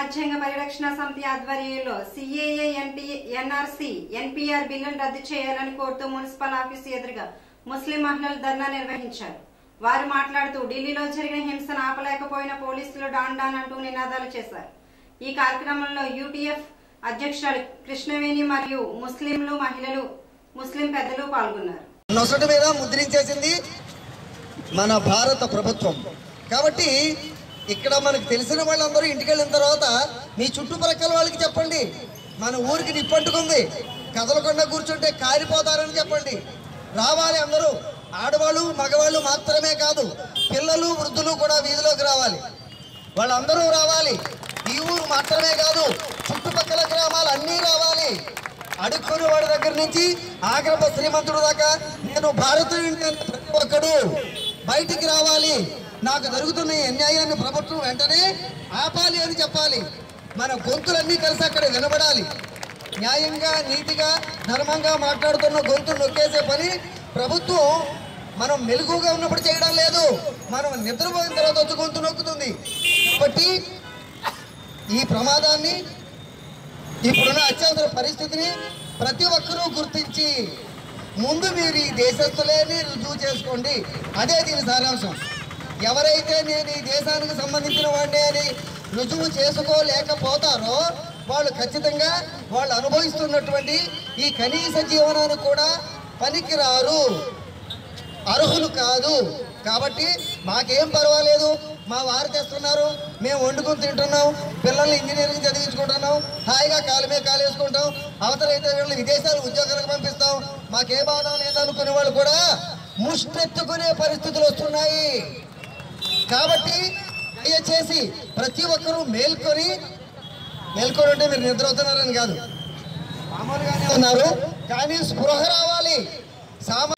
రాజ్యాంగ పరిరక్షణ సమితి ఆధ్వర్యంలో సిఏఏ ఎన్ఆర్సీ ఎన్పీఆర్ బిల్లును రద్దు చేయాలని కోరుతూ మున్సిపల్ ఆఫీసు ఎదురుగా ముస్లిం మహిళలు ధర్నా నిర్వహించారు. వారు మాట్లాడుతూ ఢిల్లీలో జరిగిన హింసను ఆపలేకపోయిన పోలీసులు డాన్ డాన్ అంటూ నినాదాలు చేశారు. ఈ కార్యక్రమంలో యూటీఎఫ్ అధ్యక్షుడు కృష్ణవేణి మరియు ముస్లిం పెద్దలు పాల్గొన్నారు. నొసటి మీద ముద్రించేసింది మన భారత ప్రభుత్వం. కాబట్టి ఇక్కడ మనకు తెలిసిన వాళ్ళందరూ ఇంటికి వెళ్ళిన తర్వాత మీ చుట్టుపక్కల వాళ్ళకి చెప్పండి, మన ఊరికి నిప్పంటుకుంది, కదలకుండా కూర్చుంటే కాలిపోతారని చెప్పండి. రావాలి అందరూ, ఆడవాళ్ళు మగవాళ్ళు మాత్రమే కాదు, పిల్లలు వృద్ధులు కూడా వీధిలోకి రావాలి. వాళ్ళందరూ రావాలి. ఈ ఊరు మాత్రమే కాదు, చుట్టుపక్కల గ్రామాలు అన్నీ రావాలి. అడుక్కునే వాడి దగ్గర నుంచి ఆగ్రహ శ్రీమంతుడు దాకా నేను భారతీయుడిని ప్రతి ఒక్కడు బయటికి రావాలి. నాకు జరుగుతున్న అన్యాయాన్ని ప్రభుత్వం వెంటనే ఆపాలి అని చెప్పాలి. మన గొంతులన్నీ కలిసి అక్కడ వినబడాలి. న్యాయంగా నీతిగా ధర్మంగా మాట్లాడుతున్న గొంతు నొక్కేసే పని ప్రభుత్వం మనం మెలుగుగా ఉన్నప్పుడు చేయడం లేదు, మనం నిద్రపోయిన తర్వాత వచ్చి గొంతు నొక్కుతుంది. కాబట్టి ఈ ప్రమాదాన్ని, ఇప్పుడున్న అత్యవసర పరిస్థితిని ప్రతి ఒక్కరూ గుర్తించి ముందు మీరు ఈ దేశస్తులేని రుజువు చేసుకోండి. అదే దీని సారాంశం. ఎవరైతే నేను ఈ దేశానికి సంబంధించిన వాడిని అని రుజువు చేసుకోలేకపోతారో వాళ్ళు ఖచ్చితంగా వాళ్ళు అనుభవిస్తున్నటువంటి ఈ కనీస జీవనానికి కూడా పనికిరారు, అర్హులు కాదు. కాబట్టి మాకేం పర్వాలేదు, మా వారు తెస్తున్నారు, మేము వండుకొని తింటున్నాం, పిల్లల్ని ఇంజనీరింగ్ చదివించుకుంటున్నాం, హాయిగా కాలు మీద కాలు వేసుకుంటాం, అవతలైతే వీళ్ళు విదేశాలు ఉద్యోగాలకు పంపిస్తాం, మాకే బాధ లేదనుకునే వాళ్ళు కూడా ముష్టెత్తుకునే పరిస్థితులు వస్తున్నాయి. కాబట్టి దయచేసి ప్రతి ఒక్కరూ మేల్కొని అంటే మీరు నిద్రవుతున్నారని కాదు, మామూలుగానే ఉన్నారు, కానీ స్పృహ రావాలి.